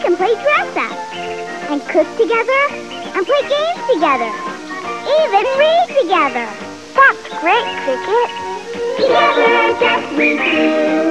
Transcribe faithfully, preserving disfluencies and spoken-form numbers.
can play dress-up, and cook together, and play games together, even read together. That's great, Cricket. Together, just we two.